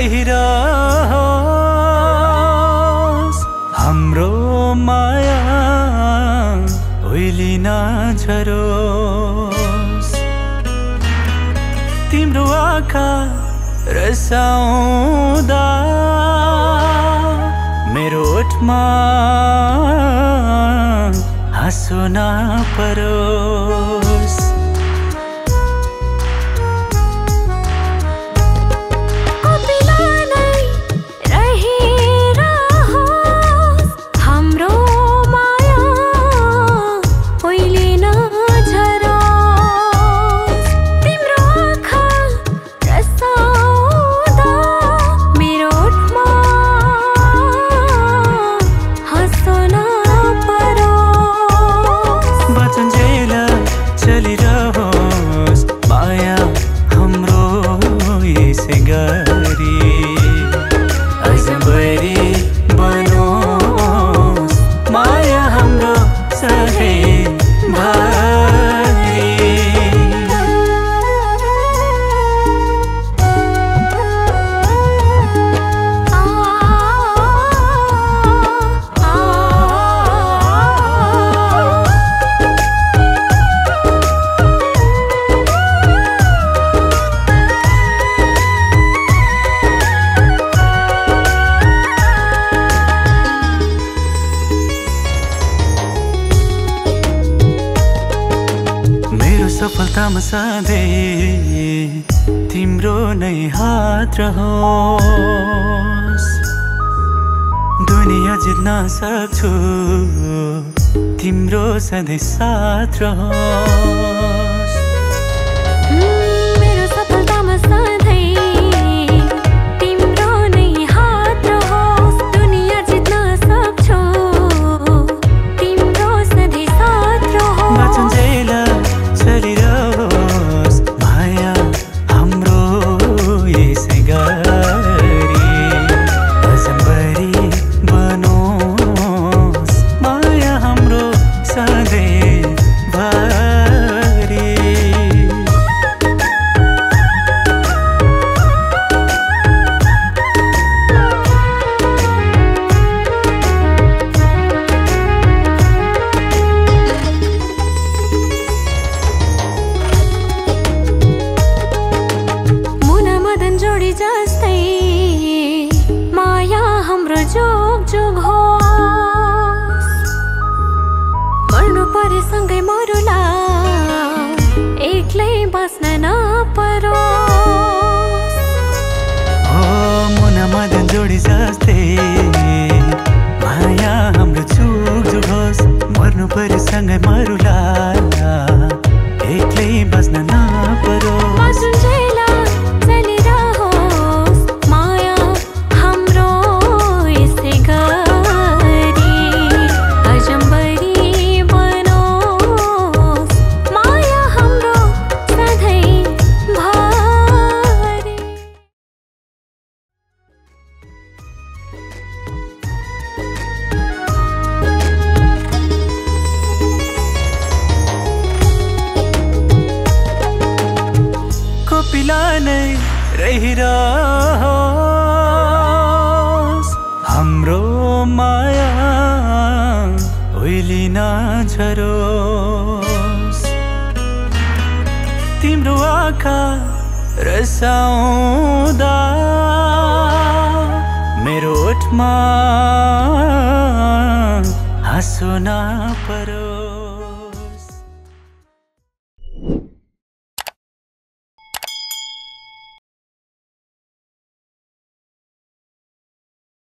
रहिरहोस् हाम्रो माया उइली नझरोस्। तिम्रो आँखा रसाउँदा मेरो ओठमा हाँसो नपरोस्। सफलतामा सधैँ तिम्रो नै हात रहोस्। दुनिया जित्न सक्छु तिम्रो सधैँ साथ रहोस्। मेरो सफलतामा सधैँ तिम्रो नै हात रहोस्। दुनिया जित्न सक्छु तिम्रो सधैँ साथ रहोस्। चलिरहोस् माया हाम्रो यसै गरी अजम्बरी बनोस्। माया हाम्रो सधैँभरि। जस्तै माया हाम्रो जोग जोग होस्। मर्नु परे सँगै मरुला एक्लै बस्न नपरोस्। हो मुना मदन जोडी जस्तै माया हाम्रो जोग जोग होस्। मर्नु परे सँगै मरुला एक्लै बस्न नपरोस्। कोपिला नै रहिरहोस् हाम्रो माया उइली नझरोस्। तिम्रो आँखा रसाउँदा मेरो ओठमा हाँसो नपरोस्।